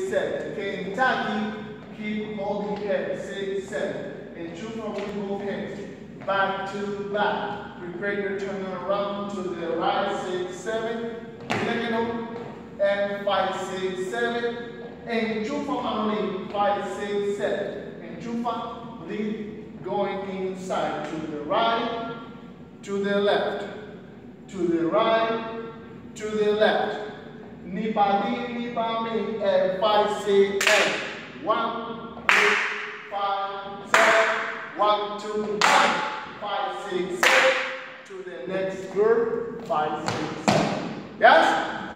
6, 7. Kentucky, keep holding head. 6, 7. And Chufa with both hands. Back to back. Prepare your turn around to the right. 6, 7. And 5, 6, 7. And Chufa only 5, 6, 7. And Chufa lead going inside to the right, to the left, to the right, to the left. Nipadi, nipami, and 5, 6, 8. 1, 2, 5, 7. 1, 2, 5, 6, 7. To the next group. 5, 6, 7. Yes?